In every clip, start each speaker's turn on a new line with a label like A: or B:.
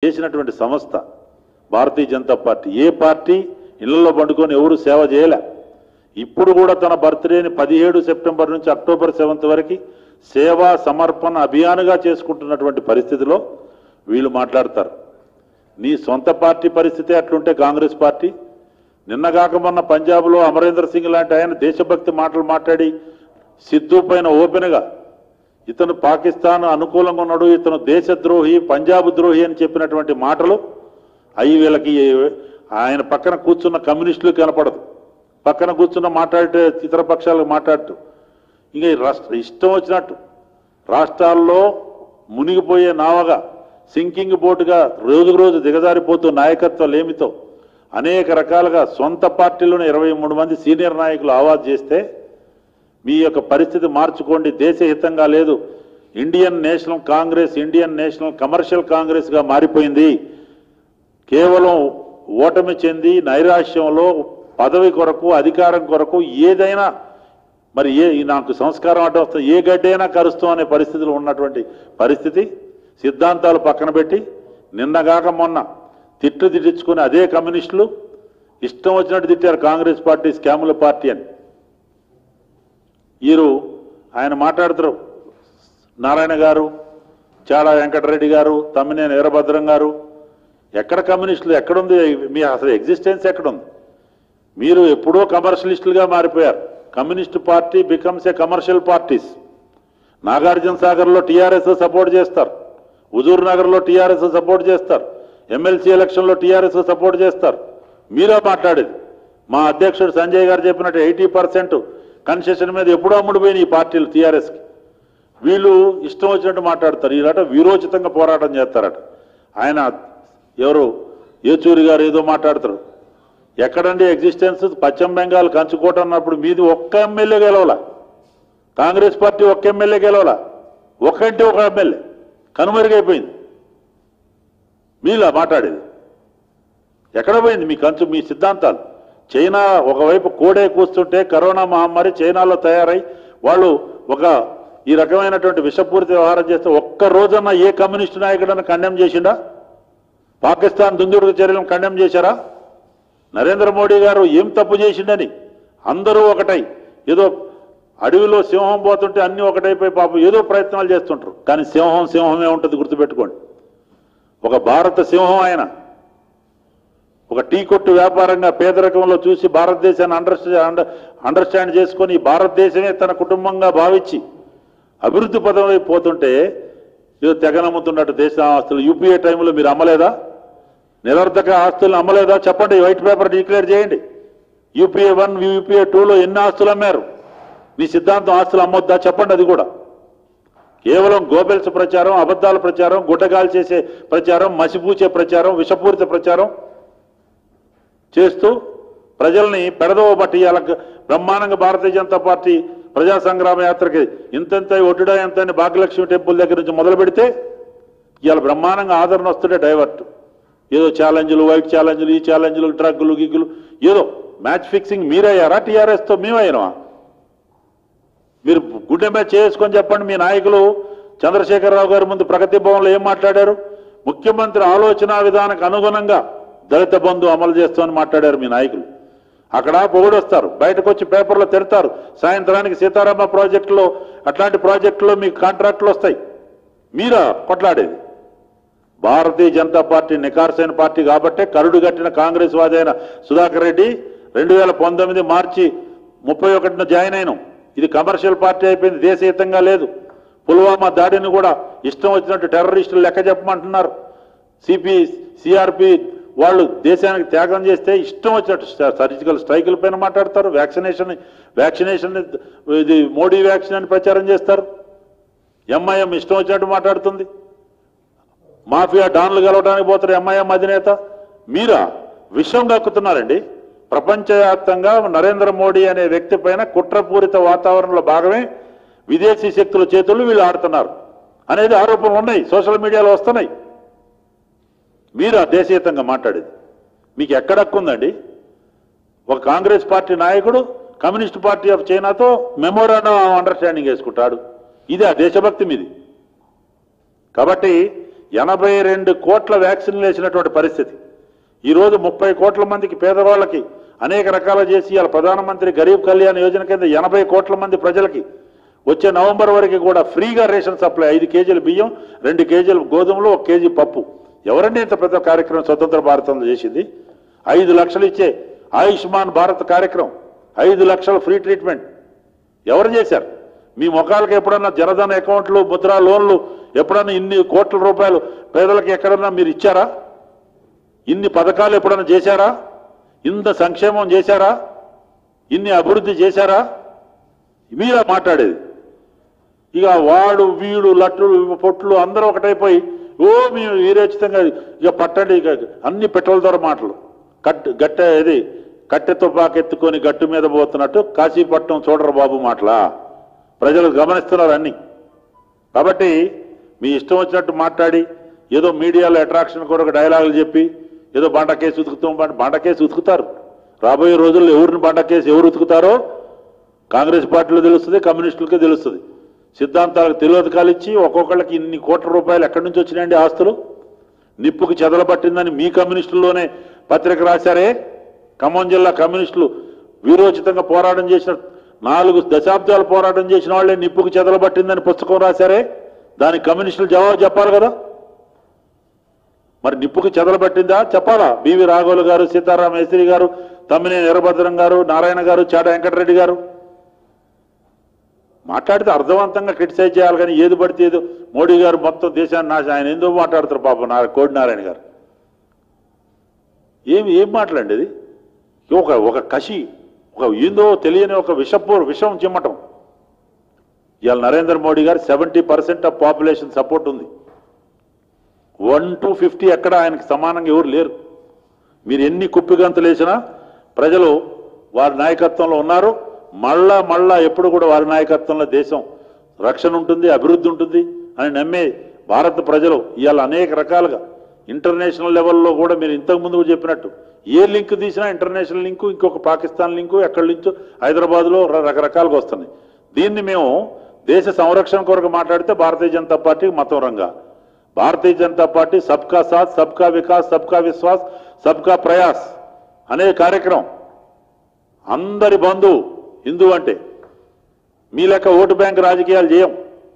A: చేసినటువంటి సంస్థ భారతీయ జనతా పార్టీ. ఏ పార్టీ ఇళ్లలో పండుకొని ఎవరు సేవ చేయలే. ఇప్పుడు కూడా తన బర్త్డేని 17 సెప్టెంబర్ నుంచి అక్టోబర్ 7 వరకు సేవా సమర్పణ అభియాన్గా చేసుకుంటున్నటువంటి పరిస్థితిలో వీళ్ళు మాట్లాడతారు. నీ సొంత పార్టీ పరిస్థితి అట్లుంటే కాంగ్రెస్ పార్టీ నిన్నగాక మొన్న పంజాబ్లో అమరేందర్ సింగ్ లాంటి ఆయన దేశభక్తి మాటలు మాట్లాడి సిద్ధు పైన ఓపెన్గా ఇతను పాకిస్తాన్ అనుకూలంగా ఉన్నాడు, ఇతను దేశద్రోహి, పంజాబ్ ద్రోహి అని చెప్పినటువంటి మాటలు అవి వీళ్ళకి ఆయన పక్కన కూర్చున్న కమ్యూనిస్టులు కనపడదు. పక్కన కూర్చున్న మాట్లాడే ఇతర పక్షాలకు మాట్లాడుతూ ఇంకా ఇష్టం వచ్చినట్టు రాష్ట్రాల్లో మునిగిపోయే నావగా సింకింగ్ బోటుగా రోజుకు రోజు దిగజారిపోతూ నాయకత్వం లేమితో అనేక రకాలుగా సొంత పార్టీలోనే 23 మంది సీనియర్ నాయకులు ఆవాజ్ చేస్తే మీ యొక్క పరిస్థితి మార్చుకోండి, దేశహితంగా లేదు, Indian national Congress Indian national commercial కాంగ్రెస్గా మారిపోయింది, కేవలం ఓటమి చెంది నైరాశ్యంలో పదవి కొరకు అధికారం కొరకు ఏదైనా మరి నాకు సంస్కారం అంటే వస్తుంది, ఏ గడ్డైనా కరుస్తాం అనే పరిస్థితులు ఉన్నటువంటి పరిస్థితి. సిద్ధాంతాలు పక్కన పెట్టి నిన్నగాక మొన్న తిట్టించుకుని అదే కమ్యూనిస్టులు ఇష్టం వచ్చినట్టు తిట్టారు కాంగ్రెస్ పార్టీ స్కాముల పార్టీ అని. వీరు ఆయన మాట్లాడుతారు, నారాయణ గారు, చాడా వెంకటరెడ్డి గారు, తమ్మినేని వీరభద్రం గారు, ఎక్కడ కమ్యూనిస్టులు ఎక్కడుంది, మీ అసలు ఎగ్జిస్టెన్స్ ఎక్కడుంది? మీరు ఎప్పుడో కమర్షియలిస్టులుగా మారిపోయారు. Communist party becomes a commercial parties. Nagarjuna సాగర్లో టీఆర్ఎస్ సపోర్ట్ చేస్తారు, హుజూర్ నగర్లో టీఆర్ఎస్ సపోర్ట్ చేస్తారు, ఎమ్మెల్సీ ఎలక్షన్లో టీఆర్ఎస్ సపోర్ట్ చేస్తారు. మీరే మాట్లాడేది. మా అధ్యక్షుడు సంజయ్ గారు చెప్పినట్టు 80% కన్సెషన్ మీద ఎప్పుడూ అమ్ముడిపోయిన ఈ పార్టీలు టీఆర్ఎస్కి. వీళ్ళు ఇష్టం వచ్చినట్టు మాట్లాడతారు. వీళ్ళట వీరోచితంగా పోరాటం చేస్తారట. ఆయన ఎవరు ఏచూరి గారు ఏదో మాట్లాడతారు. ఎక్కడండి ఎగ్జిస్టెన్స్? పశ్చిమ బెంగాల్ కంచుకోట అన్నప్పుడు మీది ఒక్క ఎమ్మెల్యే గెలవలా, కాంగ్రెస్ పార్టీ ఒక్క ఎమ్మెల్యే గెలవలా, ఒక ఎమ్మెల్యే కనుమరుగైపోయింది. మీలా మాట్లాడేది ఎక్కడ పోయింది మీ కంచు, మీ సిద్ధాంతాలు? చైనా ఒకవైపు కోడే కూస్తుంటే కరోనా మహమ్మారి చైనాలో తయారై వాళ్ళు ఈ రకమైనటువంటి విషపూరిత వ్యవహారం చేస్తే ఒక్క రోజన్నా ఏ కమ్యూనిస్టు నాయకుడన్నా కండెమ్ చేసిండా? పాకిస్తాన్ దుందుడుకు చర్యలను కండెమ్ చేశారా? నరేంద్ర మోడీ గారు ఏం తప్పు చేసిండని అందరూ ఒకటై ఏదో అడవిలో సింహం పోతుంటే అన్నీ ఒకటైపోయి పాపం ఏదో ప్రయత్నాలు చేస్తుంటారు. కానీ సింహమే ఉంటుంది, గుర్తుపెట్టుకోండి. ఒక భారత సింహం ఆయన. ఒక టీ కొట్టు వ్యాపారంగా పేదరికంలో చూసి భారతదేశాన్ని అండర్స్టాండ్ చేసుకొని భారతదేశమే తన కుటుంబంగా భావించి అభివృద్ధి పదంలో పోతుంటే ఏదో తెగనమ్ముతున్నట్టు దేశ ఆస్తులు యూపీఏ టైంలో మీరు అమ్మలేదా? నిరర్థక ఆస్తులను అమ్మలేదా? చెప్పండి, వైట్ పేపర్ డిక్లేర్ చేయండి. యూపీఏ 1 యూపీఏ 2లో ఎన్ని ఆస్తులు అమ్మారు? మీ సిద్ధాంతం ఆస్తులు అమ్మొద్దా? చెప్పండి. అది కూడా కేవలం గోబెల్స్ ప్రచారం, అబద్ధాల ప్రచారం, గుడ్డగాలు చేసే ప్రచారం, మసిపూచే ప్రచారం, విషపూరిత ప్రచారం చేస్తూ ప్రజల్ని పెడదోవ పట్టి అలా బ్రహ్మాండంగా భారతీయ జనతా పార్టీ ప్రజా సంగ్రామ యాత్రకి ఇంతంత ఒడ్డుడా ఎంతని భాగ్యలక్ష్మి టెంపుల్ దగ్గర నుంచి మొదలు పెడితే ఇవాళ బ్రహ్మాండంగా ఆదరణ వస్తుంటే డైవర్ట్ ఏదో ఛాలెంజ్లు, వైట్ ఛాలెంజ్లు, ఈ ఛాలెంజ్లు, డ్రగ్గులు, గిగ్గులు, ఏదో మ్యాచ్ ఫిక్సింగ్ మీరయ్యారా? టీఆర్ఎస్తో మేమైనా? మీరు గుడ్డె మ్యాచ్ చేసుకొని చెప్పండి. మీ నాయకులు చంద్రశేఖరరావు గారి ముందు ప్రగతి భవన్లో ఏం మాట్లాడారు? ముఖ్యమంత్రి ఆలోచన విధానానికి అనుగుణంగా దళిత బంధు అమలు చేస్తామని మాట్లాడారు మీ నాయకులు. అక్కడ పొగడొస్తారు, బయటకు వచ్చి పేపర్లో తిడతారు. సాయంత్రానికి సీతారామ ప్రాజెక్టులో అట్లాంటి ప్రాజెక్టులో మీకు కాంట్రాక్టులు వస్తాయి. మీరా కొట్లాడేది? భారతీయ జనతా పార్టీ నికార్సైన పార్టీ కాబట్టే కరుడు కట్టిన కాంగ్రెస్ వాది అయిన సుధాకర్ రెడ్డి 2019 మార్చి 31న జాయిన్ అయినాం. ఇది కమర్షియల్ పార్టీ అయిపోయింది, దేశహితంగా లేదు. పుల్వామా దాడిని కూడా ఇష్టం వచ్చినట్టు టెర్రరిస్టులు లెక్క చెప్పమంటున్నారు. సిఆర్పి వాళ్ళు దేశానికి త్యాగం చేస్తే ఇష్టం వచ్చినట్టు సర్జికల్ స్ట్రైకుల పైన మాట్లాడతారు. వ్యాక్సినేషన్ ఇది మోడీ వ్యాక్సిన్ అని ప్రచారం చేస్తారు. ఎంఐఎం ఇష్టం వచ్చినట్టు మాట్లాడుతుంది. మాఫియా డాన్లు గెలవడానికి పోతారు ఎంఐఎం అధినేత. మీరా విషం కక్కుతున్నారండి. ప్రపంచవ్యాప్తంగా నరేంద్ర మోడీ అనే వ్యక్తి పైన కుట్రపూరిత వాతావరణంలో భాగమే విదేశీ శక్తుల చేతుల్లో వీళ్ళు ఆడుతున్నారు అనేది ఆరోపణలు ఉన్నాయి, సోషల్ మీడియాలో వస్తున్నాయి. మీరా దేశీయంగా మాట్లాడేది? మీకు ఎక్కడ హక్కుందండి? ఒక కాంగ్రెస్ పార్టీ నాయకుడు కమ్యూనిస్ట్ పార్టీ ఆఫ్ చైనాతో మెమోరాండం అండర్స్టాండింగ్ వేసుకుంటాడు. ఇదే దేశభక్తి మీది. కాబట్టి 82 కోట్ల వ్యాక్సిన్లు వేసినటువంటి పరిస్థితి. ఈరోజు 30 కోట్ల మందికి పేదవాళ్ళకి అనేక రకాలు చేసి ఇవాళ ప్రధానమంత్రి గరీబ్ కళ్యాణ్ యోజన కింద 80 కోట్ల మంది ప్రజలకి వచ్చే నవంబర్ వరకు కూడా ఫ్రీగా రేషన్ సప్లై 5 కేజీల బియ్యం, 2 కేజీల గోధుమలు, 1 కేజీ పప్పు. ఎవరండి ఇంత పెద్ద కార్యక్రమం స్వతంత్ర భారతంలో చేసింది? 5 లక్షలు ఇచ్చే ఆయుష్మాన్ భారత్ కార్యక్రమం, 5 లక్షల ఫ్రీ ట్రీట్మెంట్ ఎవరు చేశారు? మీ ముఖాలకు ఎప్పుడన్నా జనధన అకౌంట్లు, ముద్రా లోన్లు ఎప్పుడన్నా ఇన్ని కోట్ల రూపాయలు పేదలకు ఎక్కడన్నా మీరు ఇచ్చారా? ఇన్ని పథకాలు ఎప్పుడన్నా చేశారా? ఇంత సంక్షేమం చేశారా? ఇన్ని అభివృద్ధి చేశారా? మీరా మాట్లాడేది. ఇక వాడు వీడు లట్లు పొట్లు అందరూ ఒకటైపోయి మేము వీరోచితంగా ఇక పట్టండి, ఇక అన్ని పెట్రోల్ ధర మాటలు. కట్టెతో పాకెత్తుకొని గట్టు మీద పోతున్నట్టు కాశీపట్నం చూడరు బాబు మాటలా. ప్రజలు గమనిస్తున్నారు అన్ని. కాబట్టి మీ ఇష్టం వచ్చినట్టు మాట్లాడి ఏదో మీడియాలో అట్రాక్షన్ కొరకు డైలాగులు చెప్పి ఏదో బండ కేసు ఉతుకుతాం, బండ కేసు ఉతుకుతారు. రాబోయే రోజుల్లో ఎవరిని బండ కేసు ఎవరు ఉతుకుతారో కాంగ్రెస్ పార్టీలో తెలుస్తుంది, కమ్యూనిస్టులకే తెలుస్తుంది. సిద్ధాంతాలకు తెలియదకాలు ఇచ్చి ఒక్కొక్కళ్ళకి ఇన్ని కోట్ల రూపాయలు ఎక్కడి నుంచి వచ్చినాయండి ఆస్తులు? నిప్పుకి చెదలబట్టిందని మీ కమ్యూనిస్టుల్లోనే పత్రిక రాశారే. ఖమ్మం జిల్లా కమ్యూనిస్టులు వీరోచితంగా పోరాటం చేసిన 4 దశాబ్దాలు పోరాటం చేసిన వాళ్ళే నిప్పుకి చెదలబట్టిందని పుస్తకం రాశారే. దానికి కమ్యూనిస్టులు జవాబు చెప్పాలి కదా. మరి నిప్పుకి చెదలబట్టిందా చెప్పాలా? బివి రాఘవులు గారు, సీతారామ యేసరి గారు, తమ్మినేని వీరభద్రం గారు, నారాయణ గారు, చాడ వెంకటరెడ్డి గారు మాట్లాడితే అర్థవంతంగా క్రిటిసైజ్ చేయాలి. కానీ ఏది పడితే ఏదో మోడీ గారు మొత్తం దేశాన్ని నాశనం, ఆయన ఎందుకు మాట్లాడతారు పాపం కోడి నారాయణ గారు. ఏం మాట్లాడేది? ఒక కసి, ఏందో తెలియని ఒక విషం చిమ్మటం. ఇవాళ నరేంద్ర మోడీ గారు 70% ఆఫ్ పాపులేషన్ సపోర్ట్ ఉంది. 1 to 50 ఎక్కడ ఆయనకి సమానంగా ఎవరు లేరు. మీరు ఎన్ని కుప్పిగంతులు వేసినా ప్రజలు వారి నాయకత్వంలో ఉన్నారు. మళ్ళా ఎప్పుడు కూడా వారి నాయకత్వంలో దేశం రక్షణ ఉంటుంది, అభివృద్ధి ఉంటుంది అని నమ్మే భారత ప్రజలు ఇవాళ అనేక రకాలుగా ఇంటర్నేషనల్ లెవెల్లో కూడా మీరు ఇంతకుముందు చెప్పినట్టు ఏ లింక్ తీసినా ఇంటర్నేషనల్ లింకు, ఇంకొక పాకిస్తాన్ లింకు, ఎక్కడి నుంచో హైదరాబాద్లో రకరకాలుగా వస్తున్నాయి. దీన్ని మేము దేశ సంరక్షణ కొరకు మాట్లాడితే భారతీయ జనతా పార్టీ మతం రంగా, భారతీయ జనతా పార్టీ సబ్కా సాత్, సబ్కా వికాస్, సబ్కా విశ్వాస్, సబ్కా ప్రయాస్ అనే కార్యక్రమం. అందరి బంధువు హిందూ అంటే మీ లెక్క ఓటు బ్యాంక్ రాజకీయాలు చేయం.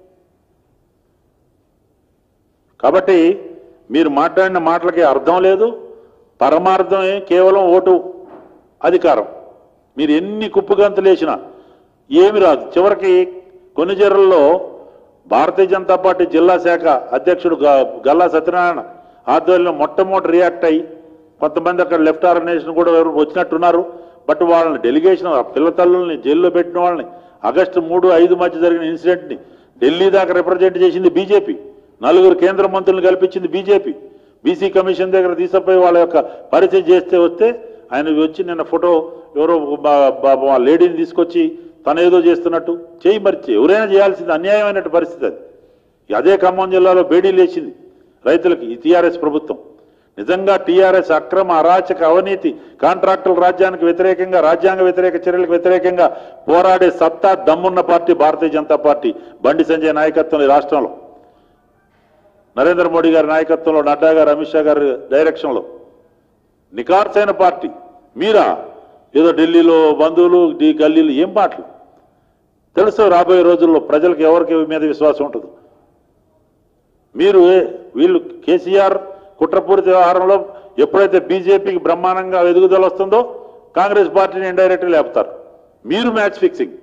A: కాబట్టి మీరు మాట్లాడిన మాటలకి అర్థం లేదు, పరమార్థమే కేవలం ఓటు అధికారం. మీరు ఎన్ని కుప్పగంతులు వేసినా ఏమి రాదు. చివరికి కొన్ని జిల్లాల్లో భారతీయ జనతా పార్టీ జిల్లా శాఖ అధ్యక్షుడు గల్లా సత్యనారాయణ ఆధ్వర్యంలో మొట్టమొదటి రియాక్ట్ అయ్యి కొంతమంది అక్కడ లెఫ్ట్ ఆర్గనైజేషన్ కూడా ఎవరు వచ్చినట్టున్నారు. బట్ వాళ్ళని డెలిగేషన్ పిల్ల తల్లుల్ని జైల్లో పెట్టిన వాళ్ళని ఆగస్టు 3, 5 మధ్య జరిగిన ఇన్సిడెంట్ని ఢిల్లీ దాకా రిప్రజెంట్ చేసింది బీజేపీ. 4 కేంద్ర మంత్రులను కల్పించింది బీజేపీ. బీసీ కమిషన్ దగ్గర తీసుకుపోయి వాళ్ళ యొక్క పరిచయం వస్తే ఆయన వచ్చి నిన్న ఫోటో ఎవరో లేడీని తీసుకొచ్చి తనేదో చేస్తున్నట్టు మరి ఎవరైనా చేయాల్సింది అన్యాయమైనట్టు పరిస్థితి అది. అదే ఖమ్మం జిల్లాలో బేడీలు వేసింది రైతులకి ఈ టీఆర్ఎస్ ప్రభుత్వం. నిజంగా టీఆర్ఎస్ అక్రమ, అరాచక, అవినీతి, కాంట్రాక్టుల రాజ్యానికి వ్యతిరేకంగా, రాజ్యాంగ వ్యతిరేక చర్యలకు వ్యతిరేకంగా పోరాడే సత్తా దమ్మున్న పార్టీ భారతీయ జనతా పార్టీ. బండి సంజయ్ నాయకత్వంలో ఈ రాష్ట్రంలో, నరేంద్ర మోడీ గారి నాయకత్వంలో, నడ్డా గారు, అమిత్ షా గారి డైరెక్షన్లో నికార్సైన పార్టీ. మీరా ఏదో ఢిల్లీలో బంధువులు, గల్లీలు ఏం మాటలు తెలుసు. రాబోయే రోజుల్లో ప్రజలకు ఎవరికి మీద విశ్వాసం ఉంటుంది. మీరు వీళ్ళు కేసీఆర్ కుట్రపూరిత వ్యవహారంలో ఎప్పుడైతే బీజేపీకి బ్రహ్మాండంగా ఎదుగుదల వస్తుందో కాంగ్రెస్ పార్టీని ఇండైరెక్ట్గా లేపుతారు. మీరు మ్యాచ్ ఫిక్సింగ్,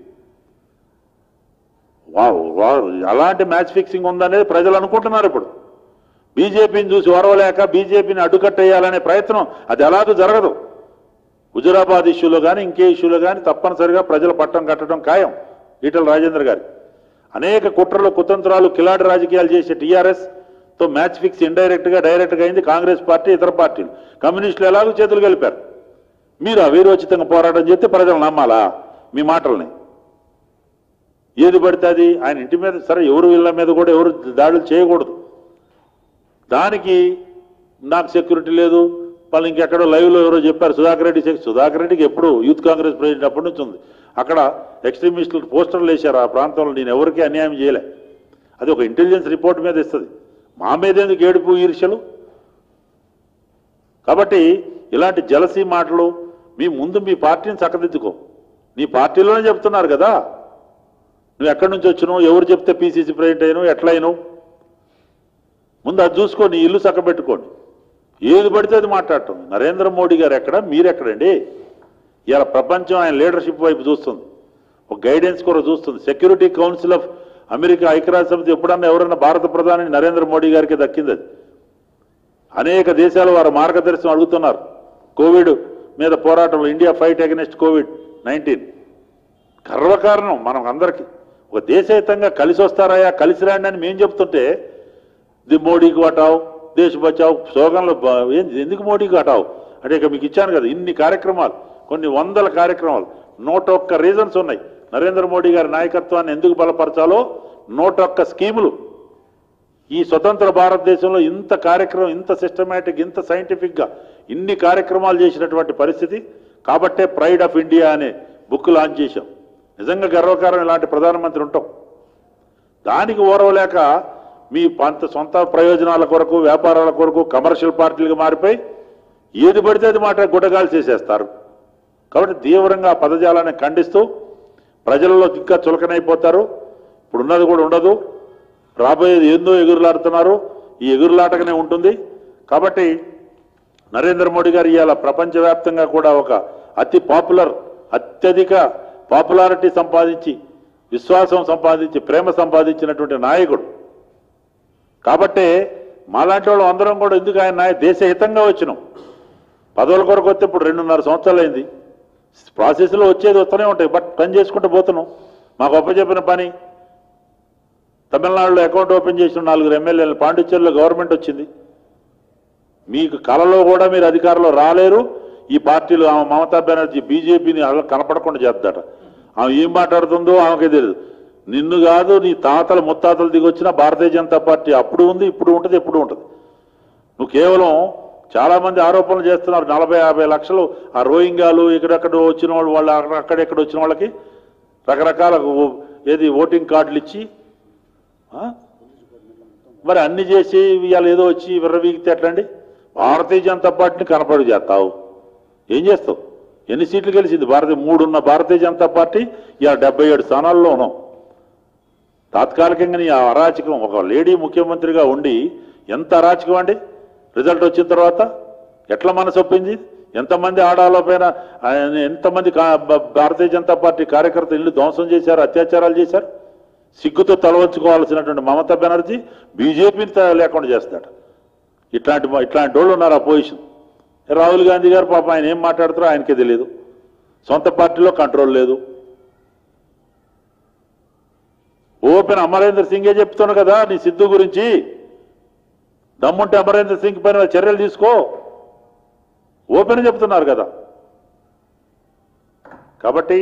A: అలాంటి మ్యాచ్ ఫిక్సింగ్ ఉందనేది ప్రజలు అనుకుంటున్నారు. ఇప్పుడు బీజేపీని చూసి ఓరవలేక బీజేపీని అడ్డుకట్టేయాలనే ప్రయత్నం అది ఎలాగూ జరగదు. హుజురాబాద్ ఇష్యూలో కానీ ఇంకే ఇష్యూలో కానీ తప్పనిసరిగా ప్రజల పట్టం కట్టడం ఖాయం. ఈటల రాజేందర్ గారి అనేక కుట్రలు, కుతంత్రాలు, కిలాడి రాజకీయాలు చేసే టీఆర్ఎస్తో మ్యాచ్ ఫిక్స్ ఇండైరెక్ట్గా డైరెక్ట్గా అయింది కాంగ్రెస్ పార్టీ, ఇతర పార్టీలు. కమ్యూనిస్టులు ఎలాగో చేతులు కలిపారు. మీరు అవిరోచితంగా పోరాటం చేస్తే ప్రజలు నమ్మాలా మీ మాటల్ని? ఏది పడితే అది ఆయన ఇంటి మీద, సరే ఎవరు వీళ్ళ మీద కూడా ఎవరు దాడులు చేయకూడదు. దానికి నాకు సెక్యూరిటీ లేదు, వాళ్ళు ఇంకెక్కడో లైవ్లో ఎవరో చెప్పారు సుధాకర్ రెడ్డికి ఎప్పుడు యూత్ కాంగ్రెస్ ప్రెసిడెంట్ అప్పటి నుంచి ఉంది. అక్కడ ఎక్స్ట్రీమిస్టులు పోస్టర్లు వేశారు ఆ ప్రాంతంలో. నేను ఎవరికీ అన్యాయం చేయలే. అది ఒక ఇంటెలిజెన్స్ రిపోర్ట్ మీద ఇస్తుంది. మా మీద ఎందుకు ఏడుపు ఈర్ష్యలు? కాబట్టి ఇలాంటి జలసీ మాటలు మీ ముందు మీ పార్టీని చక్కదిద్దుకో. నీ పార్టీలోనే చెప్తున్నారు కదా, నువ్వు ఎక్కడి నుంచి వచ్చినావు, ఎవరు చెప్తే పీసీసీ ప్రెసిడెంట్ అయినావు, ఎట్లా అయినావు, ముందు అది చూసుకో, నీ ఇల్లు చక్కబెట్టుకోండి. ఏది పడితే అది మాట్లాడటం. నరేంద్ర మోడీ గారు ఎక్కడ, మీరెక్కడండి? ఇలా ప్రపంచం ఆయన లీడర్షిప్ వైపు చూస్తుంది, ఒక గైడెన్స్ కూడా చూస్తుంది. సెక్యూరిటీ కౌన్సిల్ ఆఫ్ అమెరికా ఐక్యరాజ్య సమితి ఎప్పుడన్నా ఎవరన్నా భారత ప్రధాని నరేంద్ర మోడీ గారికి దక్కింది. అది అనేక దేశాలు వారు మార్గదర్శనం అడుగుతున్నారు. కోవిడ్ మీద పోరాటంలో ఇండియా ఫైట్ అగెనిస్ట్ COVID-19 గర్వకారణం మనం అందరికీ. ఒక దేశహితంగా కలిసి వస్తారాయా, కలిసి రాండి అని మేము చెప్తుంటే ది మోడీకి హటావ్, దేశ్ బచావ్ స్లోగన్లు. ఎందుకు మోడీకి హటావ్ అంటే ఇక మీకు ఇచ్చాను కదా ఇన్ని కార్యక్రమాలు, కొన్ని వందల కార్యక్రమాలు, 101 రీజన్స్ ఉన్నాయి. నరేంద్ర మోడీ గారి నాయకత్వాన్ని ఎందుకు బలపరచాలో 101 స్కీములు. ఈ స్వతంత్ర భారతదేశంలో ఇంత కార్యక్రమం, ఇంత సిస్టమేటిక్, ఇంత సైంటిఫిక్గా ఇన్ని కార్యక్రమాలు చేసినటువంటి పరిస్థితి. కాబట్టే ప్రైడ్ ఆఫ్ ఇండియా అనే బుక్ లాంచ్ చేశాం. నిజంగా గర్వకారం ఇలాంటి ప్రధానమంత్రి ఉంటాం. దానికి ఓరవలేక మీ సొంత ప్రయోజనాల కొరకు, వ్యాపారాల కొరకు కమర్షియల్ పార్టీలుగా మారిపోయి ఏది పడితే అది మాట గుడ్డగాలు చేసేస్తారు. కాబట్టి తీవ్రంగా పదజాలాన్ని ఖండిస్తూ ప్రజలలో ఇంకా చులకనైపోతారు. ఇప్పుడు ఉన్నది కూడా ఉండదు, రాబోయేది ఏందో ఎగురులాడుతున్నారు. ఈ ఎగురులాటగానే ఉంటుంది. కాబట్టి నరేంద్ర మోడీ గారు ఇవాళ ప్రపంచవ్యాప్తంగా కూడా ఒక అత్యధిక పాపులారిటీ సంపాదించి, విశ్వాసం సంపాదించి, ప్రేమ సంపాదించినటువంటి నాయకుడు. కాబట్టే మాలాంటి వాళ్ళు అందరం కూడా ఎందుకు ఆయన దేశహితంగా వచ్చినాం. పదవుల కొరకు వస్తే ఇప్పుడు 2.5 సంవత్సరాలు అయింది. ప్రాసెస్లో వచ్చేది వస్తూనే ఉంటాయి, బట్ పని చేసుకుంటూ పోతున్నాం. మాకు అప్పచెప్పిన పని తమిళనాడులో అకౌంట్ ఓపెన్ చేసిన 4 ఎమ్మెల్యేలు, పాండిచ్చేరిలో గవర్నమెంట్ వచ్చింది. మీకు కలలో కూడా మీరు అధికారంలో రాలేరు. ఈ పార్టీలు ఆమె మమతా బెనర్జీ బీజేపీని అలా కనపడకుండా చేద్దట. ఆమె ఏం మాట్లాడుతుందో ఆమెకే తెలియదు. నిన్ను కాదు, నీ తాతలు ముత్తాతలు దిగొచ్చిన భారతీయ జనతా పార్టీ అప్పుడు ఉంది, ఇప్పుడు ఉంటుంది, ఎప్పుడు ఉంటుంది. నువ్వు కేవలం చాలామంది ఆరోపణలు చేస్తున్నారు. 40-50 లక్షలు ఆ రోహింగ్యాలు ఇక్కడెక్కడ వచ్చిన వాళ్ళు అక్కడెక్కడ వచ్చిన వాళ్ళకి రకరకాల ఓటింగ్ కార్డులు ఇచ్చి మరి అన్ని చేసి ఇవాళ ఏదో వచ్చి విర్రవీగితే ఎట్లండి? భారతీయ జనతా పార్టీని కనపడి చేస్తావు, ఏం చేస్తావు? ఎన్ని సీట్లు గెలిచింది? 3 ఉన్న భారతీయ జనతా పార్టీ ఇవాళ 77 స్థానాల్లో ఉన్నాం. తాత్కాలికంగా నీ అరాచకం, ఒక లేడీ ముఖ్యమంత్రిగా ఉండి ఎంత అరాచకం అండి. రిజల్ట్ వచ్చిన తర్వాత ఎట్లా మనసు ఒప్పింది? ఎంతమంది ఆడాలోపైన ఎంతమంది భారతీయ జనతా పార్టీ కార్యకర్తలు ఇల్లు ధ్వంసం చేశారు, అత్యాచారాలు చేశారు. సిగ్గుతో తలవంచుకోవాల్సినటువంటి మమతా బెనర్జీ బీజేపీని లేకుండా చేస్తాడు. ఇట్లాంటి వాళ్ళు ఉన్నారు అపోజిషన్. రాహుల్ గాంధీ గారు పాప ఆయన ఏం మాట్లాడుతారో ఆయనకే తెలియదు. సొంత పార్టీలో కంట్రోల్ లేదు. ఓపెన్ అమరేంద్ర సింగే చెప్తున్నాడు కదా నీ సిద్ధు గురించి. దమ్ముంటే అమరేంద్ర సింగ్ పైన చర్యలు తీసుకో, ఓపెన్ చెప్తున్నారు కదా. కాబట్టి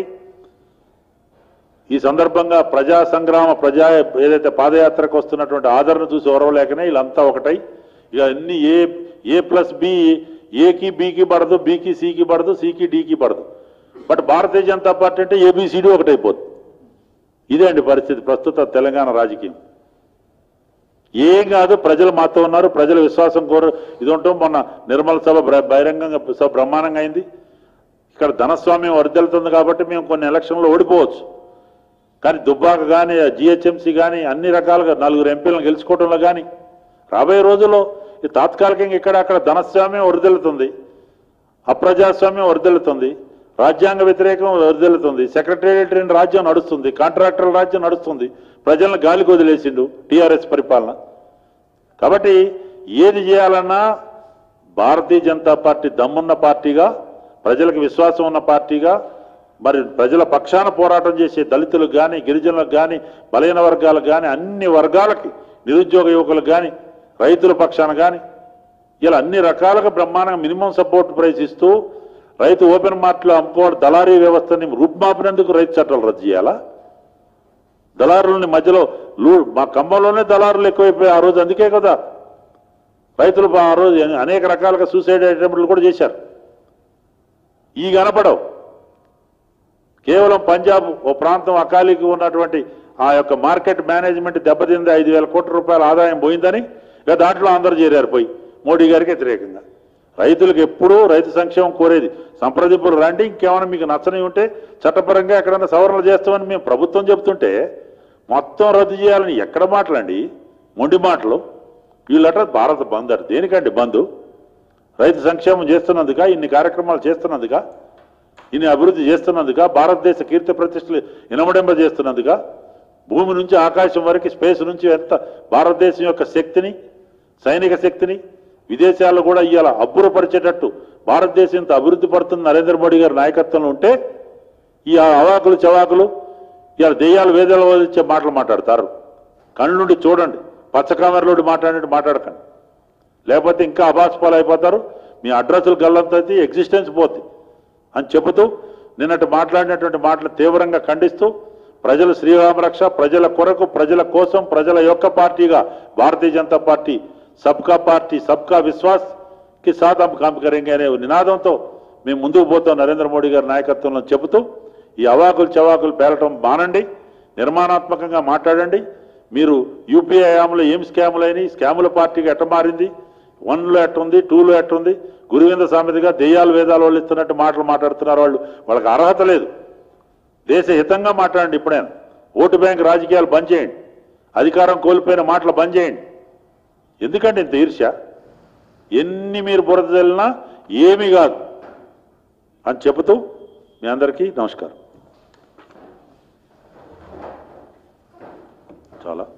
A: ఈ సందర్భంగా ప్రజా సంగ్రామ ఏదైతే పాదయాత్రకు వస్తున్నటువంటి ఆదరణ చూసి ఓరవలేకనే వీళ్ళంతా ఒకటై ఇక అన్ని A+B, ఏకి బీకి పడదు, బీకి సికి పడదు, సికి డీకి పడదు. బట్ భారతీయ జనతా పార్టీ అంటే ABCD ఒకటైపోతుంది. ఇదే అండి పరిస్థితి ప్రస్తుత తెలంగాణ రాజకీయం. ఏం కాదు, ప్రజలు మాతో ఉన్నారు, ప్రజల విశ్వాసం ఇది ఉంటాం. మొన్న నిర్మల సభ బహిరంగంగా సభ బ్రహ్మాండంగా అయింది. ఇక్కడ ధనస్వామ్యం వర్దెలుతుంది కాబట్టి మేము కొన్ని ఎలక్షన్లో ఓడిపోవచ్చు. కానీ దుబ్బాక కానీ, GHMC కానీ అన్ని రకాలుగా 4 ఎంపీలను గెలుచుకోవడంలో కానీ రాబోయే రోజుల్లో ఈ తాత్కాలికంగా ఇక్కడ అక్కడ ధనస్వామ్యం వరిదెలుతుంది, అప్రజాస్వామ్యం వరిదెలుతుంది, రాజ్యాంగ వ్యతిరేకం వరిదెలుతుంది, సెక్రటేరియట్ రాజ్యం నడుస్తుంది, కాంట్రాక్టర్ల రాజ్యం నడుస్తుంది. ప్రజలను గాలికి వదిలేసిండు TRS పరిపాలన. కాబట్టి ఏది చేయాలన్నా భారతీయ జనతా పార్టీ దమ్మున్న పార్టీగా, ప్రజలకు విశ్వాసం ఉన్న పార్టీగా, మరి ప్రజల పక్షాన పోరాటం చేసే దళితులకు కానీ, గిరిజనులకు కానీ, బలహీన వర్గాలకు కానీ, అన్ని వర్గాలకి, నిరుద్యోగ యువకులకు కానీ, రైతుల పక్షాన కానీ ఇలా అన్ని రకాలుగా బ్రహ్మాండంగా మినిమం సపోర్ట్ ప్రైస్ ఇస్తూ రైతు ఓపెన్ మార్కెట్లో అమ్ముకోవడం, దళారీ వ్యవస్థని రూపుమాపినందుకు రైతు చట్టాలు రద్దు చేయాలా? దళారులని మధ్యలో మా ఖమ్మంలోనే దళారులు ఎక్కువైపోయి ఆ రోజు. అందుకే కదా రైతులు ఆ రోజు అనేక రకాలుగా సూసైడ్ అటెంప్ట్లు కూడా చేశారు. ఈ కనపడవు. కేవలం పంజాబ్ ఓ ప్రాంతం అకాలీకి ఉన్నటువంటి ఆ యొక్క మార్కెట్ మేనేజ్మెంట్ దెబ్బతింది, 5,000 కోట్ల రూపాయల ఆదాయం పోయిందని దాంట్లో అందరూ చేరారు పోయి మోడీ గారికి వ్యతిరేకంగా. రైతులకు ఎప్పుడూ రైతు సంక్షేమం కోరేది. సంప్రదింపులు రండి, ఇంకేమైనా మీకు నచ్చని ఉంటే చట్టపరంగా ఎక్కడైనా సవరణలు చేస్తామని మేము ప్రభుత్వం చెబుతుంటే మొత్తం రద్దు చేయాలని ఎక్కడ మాటలండి, మొండి మాటలు. వీళ్ళట భారత బంద్ అంటే దేనికండి బంధు? రైతు సంక్షేమం చేస్తున్నందుక, ఇన్ని కార్యక్రమాలు చేస్తున్నందుక, ఇన్ని అభివృద్ధి చేస్తున్నందుక, భారతదేశ కీర్తి ప్రతిష్టలు ఇనమడింప చేస్తున్నందుక, భూమి నుంచి ఆకాశం వరకు స్పేస్ నుంచి ఎంత భారతదేశం యొక్క శక్తిని, సైనిక శక్తిని విదేశాల్లో కూడా ఇవాళ అబ్బురపరిచేటట్టు భారతదేశం ఇంత అభివృద్ధి పడుతుంది నరేంద్ర మోడీ గారి నాయకత్వంలో ఉంటే ఈ అవాకులు చవాకులు ఇవాళ దెయ్యాలు వేదాలు వదిలించే మాటలు మాట్లాడతారు. కళ్ళు నుండి చూడండి, పచ్చకామెరలోడి మాట్లాడినట్టు మాట్లాడకండి, లేకపోతే ఇంకా అభాస్పాలు అయిపోతారు. మీ అడ్రస్లు గల్లంతైతే ఎగ్జిస్టెన్స్ పోతుంది అని చెబుతూ నిన్నటి మాట్లాడినటువంటి మాటలు తీవ్రంగా ఖండిస్తూ ప్రజలు శ్రీరామరక్ష, ప్రజల కొరకు, ప్రజల కోసం, ప్రజల యొక్క పార్టీగా భారతీయ జనతా పార్టీ సబ్కా పార్టీ సబ్కా విశ్వాస్ కి సాత్ హమ్ కామ్ కరేంగే అనే నినాదంతో మేము ముందుకు పోతాం నరేంద్ర మోడీ గారి నాయకత్వంలో చెబుతూ ఈ అవాకులు చవాకులు పేలటం మానండి, నిర్మాణాత్మకంగా మాట్లాడండి. మీరు యూపీఐ హయాంలో ఏం స్కాములైనవి, స్కాముల పార్టీగా ఎట్ట మారింది, 1లో ఎట్టుంది, 2లో ఎట్టుంది, గురువింద సామెతగా దెయ్యాలు వేదాలు వాళ్ళు ఇస్తున్నట్టు మాటలు మాట్లాడుతున్నారు. వాళ్ళకి అర్హత లేదు. దేశ హితంగా మాట్లాడండి. ఇప్పుడైనా ఓటు బ్యాంక్ రాజకీయాలు బంద్ చేయండి, అధికారం కోల్పోయిన మాటలు బంద్ చేయండి. ఎందుకంటే ఇంత ఈర్ష్య? ఎన్ని మీరు బురద చల్లినా ఏమీ కాదు అని చెబుతూ మీ అందరికీ నమస్కారం. చాలా